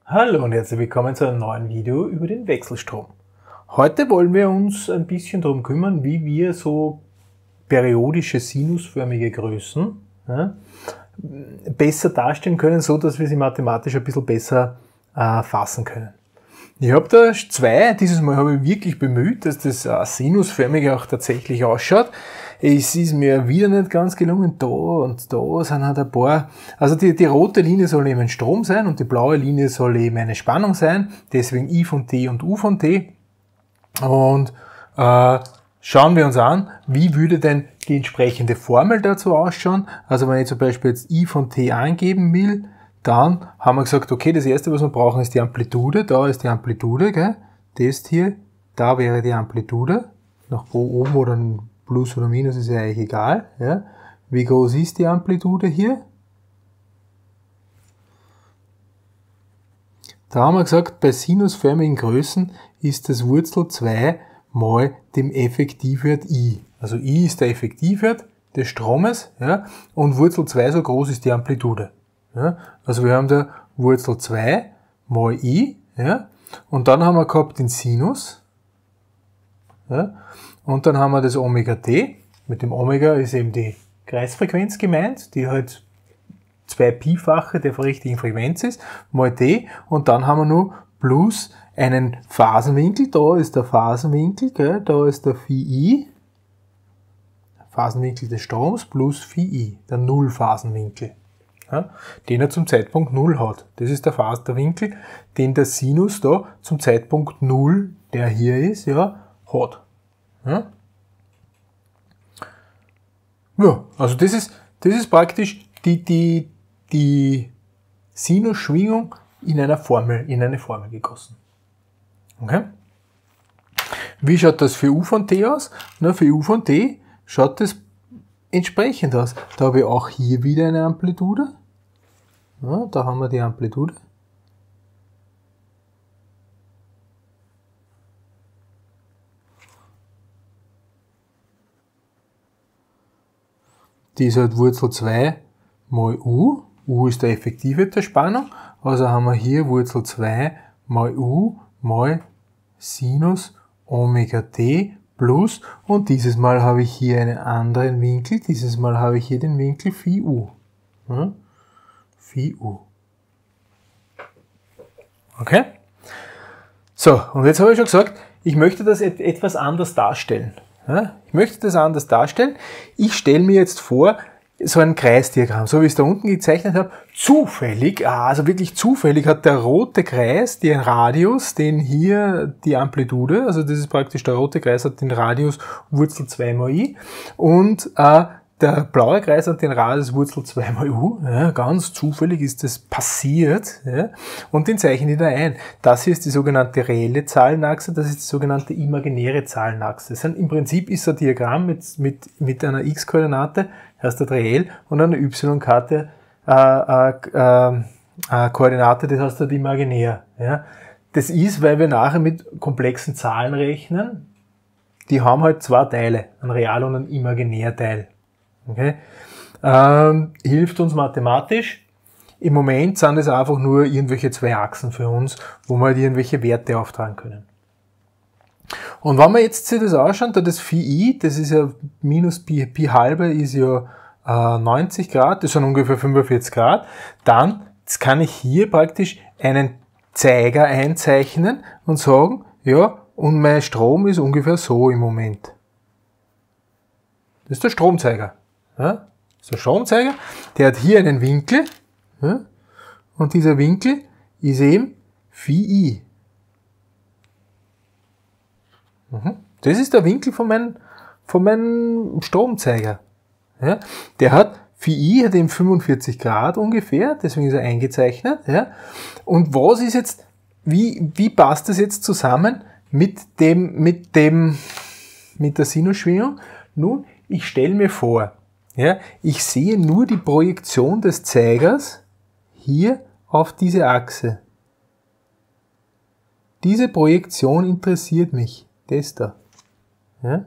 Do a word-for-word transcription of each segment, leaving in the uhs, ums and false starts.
Hallo und herzlich willkommen zu einem neuen Video über den Wechselstrom. Heute wollen wir uns ein bisschen darum kümmern, wie wir so periodische sinusförmige Größen ja, besser darstellen können, so dass wir sie mathematisch ein bisschen besser äh, fassen können. Ich habe da zwei, dieses Mal habe ich wirklich bemüht, dass das äh, sinusförmige auch tatsächlich ausschaut. Es ist mir wieder nicht ganz gelungen, da und da sind halt ein paar, also die, die rote Linie soll eben ein Strom sein und die blaue Linie soll eben eine Spannung sein, deswegen I von T und U von T. Und äh, schauen wir uns an, wie würde denn die entsprechende Formel dazu ausschauen. Also wenn ich zum Beispiel jetzt I von T eingeben will, dann haben wir gesagt, okay, das erste, was wir brauchen, ist die Amplitude. Da ist die Amplitude, gell? Das hier, da wäre die Amplitude. Nach oben oder Plus oder Minus ist ja eigentlich egal. Ja? Wie groß ist die Amplitude hier? Da haben wir gesagt, bei sinusförmigen Größen ist das Wurzel zwei mal dem Effektivwert I. Also I ist der Effektivwert des Stromes, ja? Und Wurzel zwei so groß ist die Amplitude. Ja? Also wir haben da Wurzel zwei mal I, ja? Und dann haben wir gehabt den Sinus, ja? Und dann haben wir das Omega T. Mit dem Omega ist eben die Kreisfrequenz gemeint, die halt zwei Pi-fache der richtigen Frequenz ist, mal T. Und dann haben wir nur plus einen Phasenwinkel. Da ist der Phasenwinkel, gell? Da ist der Phi I. Phasenwinkel des Stroms plus Phi I, der Nullphasenwinkel. Ja, den er zum Zeitpunkt null hat. Das ist der Phase, der Winkel, den der Sinus da zum Zeitpunkt null, der hier ist, ja, hat. Ja, ja, also das ist, das ist praktisch die, die, die Sinusschwingung in einer Formel, in eine Formel gegossen. Okay? Wie schaut das für U von T aus? Na, für U von T schaut das entsprechend aus. Da habe ich auch hier wieder eine Amplitude. Ja, da haben wir die Amplitude. Die ist halt Wurzel zwei mal U. U ist der Effektivwert der Spannung. Also haben wir hier Wurzel zwei mal U mal Sinus Omega T plus, und dieses Mal habe ich hier einen anderen Winkel. Dieses Mal habe ich hier den Winkel Phi U. Ja? Phi U. Okay? So, und jetzt habe ich schon gesagt, ich möchte das etwas anders darstellen. Ja? Ich möchte das anders darstellen. Ich stelle mir jetzt vor, so ein Kreisdiagramm, so wie ich es da unten gezeichnet habe, zufällig, also wirklich zufällig hat der rote Kreis den Radius, den hier die Amplitude, also das ist praktisch der rote Kreis hat den Radius Wurzel zwei mal I, und äh, der blaue Kreis hat den Radius Wurzel zwei mal U, ja, ganz zufällig ist das passiert, ja, und den zeichne ich da ein. Das hier ist die sogenannte reelle Zahlenachse, das ist die sogenannte imaginäre Zahlenachse. Das heißt, im Prinzip ist ein Diagramm mit, mit, mit einer x-Koordinate, heißt das reell, und einer y-Karte, äh, äh, äh, äh, Koordinate, das heißt das imaginär. Ja. Das ist, weil wir nachher mit komplexen Zahlen rechnen, die haben halt zwei Teile, ein Real- und ein Imaginärteil. Okay? Ähm, hilft uns mathematisch. Im Moment sind es einfach nur irgendwelche zwei Achsen für uns, wo wir halt irgendwelche Werte auftragen können. Und wenn wir jetzt sich das anschauen, da das Phi I, das ist ja minus Pi, Pi halbe ist ja äh, neunzig Grad, das sind ungefähr fünfundvierzig Grad, dann jetzt kann ich hier praktisch einen Zeiger einzeichnen und sagen, ja, und mein Strom ist ungefähr so im Moment. Das ist der Stromzeiger. Ja, das ist der Stromzeiger, der hat hier einen Winkel, ja, und dieser Winkel ist eben Phi I. Das ist der Winkel von meinem, von meinem Stromzeiger. Ja, der hat, Phi I hat eben fünfundvierzig Grad ungefähr, deswegen ist er eingezeichnet. Ja. Und was ist jetzt, wie, wie passt das jetzt zusammen mit dem, mit dem, mit der Sinusschwingung? Nun, ich stelle mir vor, ja, ich sehe nur die Projektion des Zeigers hier auf diese Achse. Diese Projektion interessiert mich. Das da. Ja?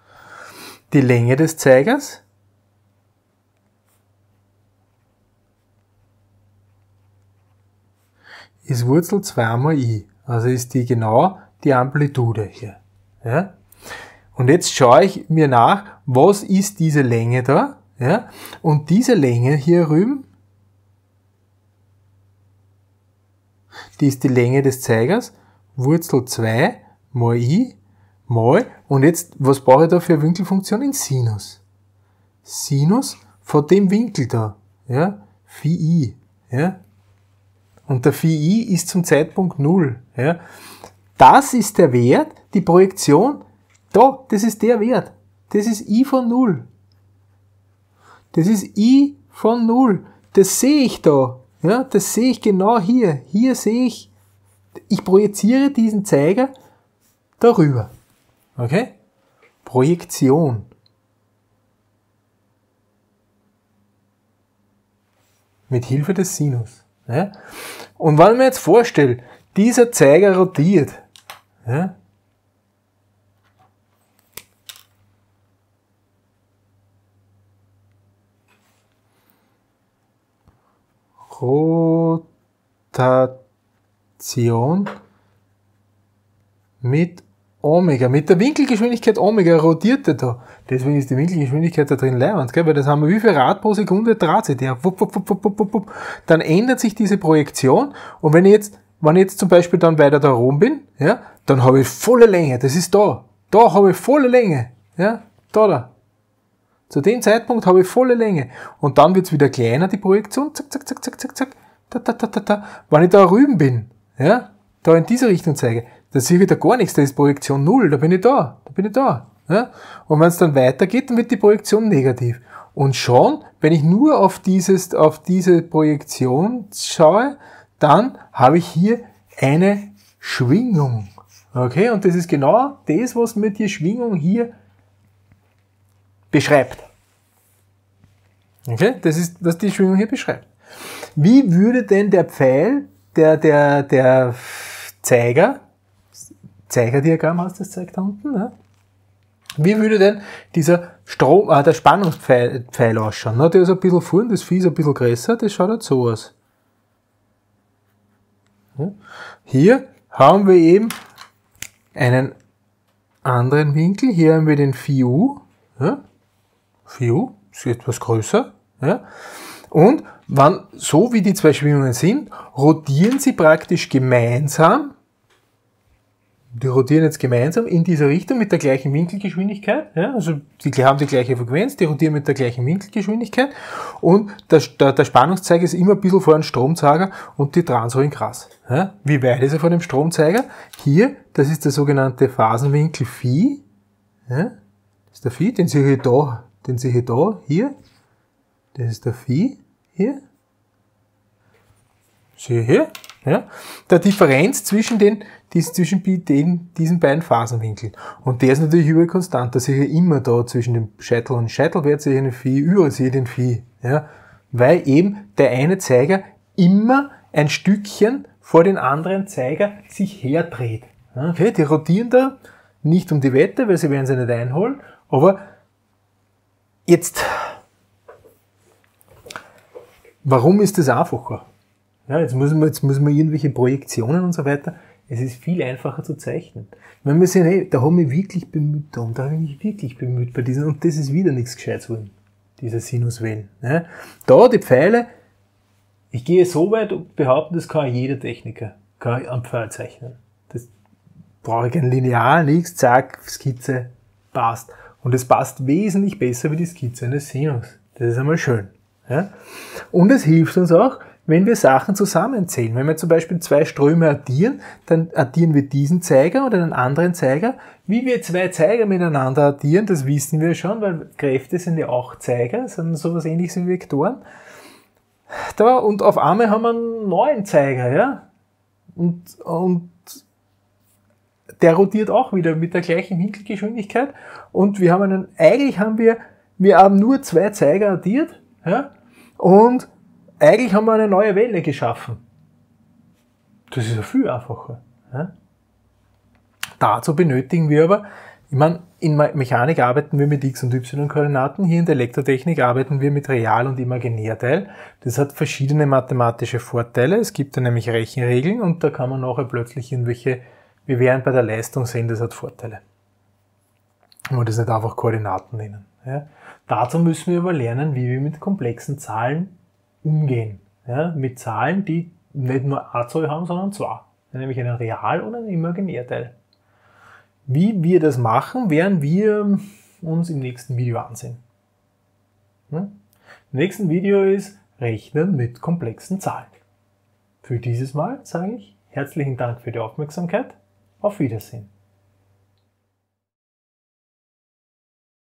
Die Länge des Zeigers ist Wurzel zwei mal I. Also ist die genau die Amplitude hier. Ja? Und jetzt schaue ich mir nach, was ist diese Länge da? Ja? Und diese Länge hier rüben, die ist die Länge des Zeigers, Wurzel zwei mal I mal, und jetzt, was brauche ich da für eine Winkelfunktion? In Sinus. Sinus von dem Winkel da, ja, Phi I, ja. Und der Phi I ist zum Zeitpunkt null, ja. Das ist der Wert, die Projektion, da, das ist der Wert. Das ist I von null. Das ist I von null. Das sehe ich da, ja, das sehe ich genau hier. Hier sehe ich, ich projiziere diesen Zeiger darüber. Okay? Projektion. Mit Hilfe des Sinus. Ja? Und wenn ich mir jetzt vorstelle, dieser Zeiger rotiert, ja, Rotation mit Omega, mit der Winkelgeschwindigkeit Omega rotiert er da. Deswegen ist die Winkelgeschwindigkeit da drin leibend, gell? Weil das haben wir, wie viel Rad pro Sekunde dreht sich der? Wupp, wupp, wupp, wupp, wupp, wupp. Dann ändert sich diese Projektion, und wenn ich jetzt, wenn ich jetzt zum Beispiel dann weiter da oben bin, ja, dann habe ich volle Länge, das ist da. Da habe ich volle Länge, ja, da, da. Zu dem Zeitpunkt habe ich volle Länge. Und dann wird es wieder kleiner, die Projektion, zack, zack, zack, zack, zack, zack, da, da, da, da, da. Wenn ich da rüben bin, ja, da in diese Richtung zeige, da sehe ich wieder gar nichts, da ist Projektion null, da bin ich da, da bin ich da. Ja? Und wenn es dann weitergeht, dann wird die Projektion negativ. Und schon, wenn ich nur auf, dieses, auf diese Projektion schaue, dann habe ich hier eine Schwingung. Okay, und das ist genau das, was mir die Schwingung hier beschreibt. Okay, das ist, was die Schwingung hier beschreibt. Wie würde denn der Pfeil, der, der, der Zeiger, Zeigerdiagramm heißt das Zeug da unten, ne? Wie würde denn dieser Strom, äh, der Spannungspfeil Pfeil ausschauen? Ne? Der ist ein bisschen vorn, das Vieh ist ein bisschen größer, das schaut halt so aus. Ja? Hier haben wir eben einen anderen Winkel, hier haben wir den Phi U, ja? Phi U ist etwas größer, ja? Und wann, so wie die zwei Schwingungen sind, rotieren sie praktisch gemeinsam. Die rotieren jetzt gemeinsam in dieser Richtung mit der gleichen Winkelgeschwindigkeit. Ja, also die haben die gleiche Frequenz, die rotieren mit der gleichen Winkelgeschwindigkeit. Und der, der, der Spannungszeiger ist immer ein bisschen vor dem Stromzeiger und die drehen so in Gras. Ja, wie weit ist er von dem Stromzeiger? Hier, das ist der sogenannte Phasenwinkel Phi. Ja, das ist der Phi, den sehe ich da, den sehe ich da, hier. Das ist der Phi, hier. Sehe ich hier. Ja, der Differenz zwischen den, zwischen den, diesen beiden Phasenwinkeln. Und der ist natürlich überall konstant. Da sehe ich immer da zwischen dem Scheitel und Scheitelwert sehe ich einen Phi, überall sehe ich den Phi. Ja, weil eben der eine Zeiger immer ein Stückchen vor den anderen Zeiger sich herdreht. Okay, die rotieren da nicht um die Wette, weil sie werden sie nicht einholen. Aber jetzt, warum ist das einfacher? Ja, jetzt müssen wir, jetzt müssen wir irgendwelche Projektionen und so weiter. Es ist viel einfacher zu zeichnen. Wenn wir sehen, hey, da haben wir wirklich bemüht, da, da habe ich mich wirklich bemüht bei diesen, und das ist wieder nichts Gescheites worden, diese Sinuswellen. Ja, da die Pfeile, ich gehe so weit und behaupten, das kann jeder Techniker, kann am Pfeil zeichnen. Das brauche ich kein Lineal, nichts, zack, Skizze, passt. Und es passt wesentlich besser wie die Skizze eines Sinus. Das ist einmal schön. Ja? Und es hilft uns auch, wenn wir Sachen zusammenzählen. Wenn wir zum Beispiel zwei Ströme addieren, dann addieren wir diesen Zeiger oder einen anderen Zeiger. Wie wir zwei Zeiger miteinander addieren, das wissen wir schon, weil Kräfte sind ja auch Zeiger, sind sowas ähnliches wie Vektoren. Da, und auf einmal haben wir einen neuen Zeiger, ja. Und, und der rotiert auch wieder mit der gleichen Winkelgeschwindigkeit. Und wir haben einen, eigentlich haben wir, wir haben nur zwei Zeiger addiert, ja. Und eigentlich haben wir eine neue Welle geschaffen. Das ist ja viel einfacher. Ja? Dazu benötigen wir aber Ich meine, in Mechanik arbeiten wir mit X- und Y-Koordinaten, hier in der Elektrotechnik arbeiten wir mit Real- und Imaginärteil. Das hat verschiedene mathematische Vorteile. Es gibt da nämlich Rechenregeln und da kann man nachher plötzlich irgendwelche, wir werden bei der Leistung sehen, das hat Vorteile. Man das nicht einfach Koordinaten nennen. Ja. Dazu müssen wir aber lernen, wie wir mit komplexen Zahlen umgehen. Ja, mit Zahlen, die nicht nur eine Zahl haben, sondern zwei. Nämlich einen Real- und einen Imaginärteil. Wie wir das machen, werden wir uns im nächsten Video ansehen. Im nächsten Video ist Rechnen mit komplexen Zahlen. Für dieses Mal sage ich herzlichen Dank für die Aufmerksamkeit. Auf Wiedersehen.